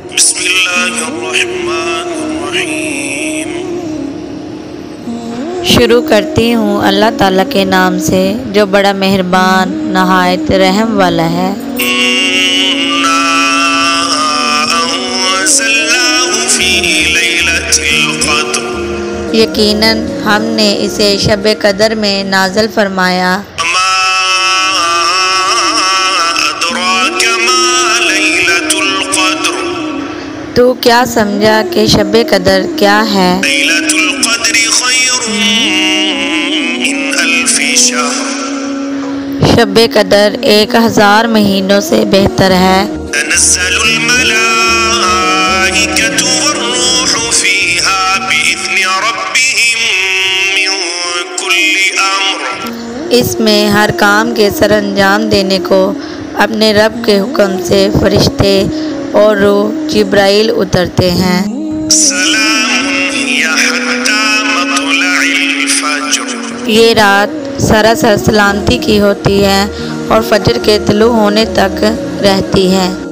بسم اللہ الرحمن الرحیم۔ شروع کرتی ہوں اللہ تعالیٰ کے نام سے جو بڑا مہربان نہایت رحم والا ہے۔ اِنَّا أَنزَلْنَاهُ فِي لَيْلَةِ الْقَدْرِ، یقیناً ہم نے اسے شب قدر میں نازل فرمایا۔ وَمَا أَدْرَاكَ مَا لَيْلَةُ الْقَدْرِ، تو کیا سمجھا کہ شب قدر کیا ہے؟ لَيْلَةُ الْقَدْرِ خَيْرٌ مِّنْ أَلْفِ شَهْرٍ، شب قدر 1000 مہینوں سے بہتر ہے۔ تنزل الملائكة والروح فيها بإذن ربهم من كل أمر، اس میں ہر کام کے سر انجام دینے کو اپنے رب کے حکم سے فرشتے اور روح جبرائیل اترتے ہیں۔ سلام هي حتى مطلع الفجر، یہ رات سراسر سلامتی کی ہوتی ہے اور فجر کے طلوع ہونے تک رہتی ہے۔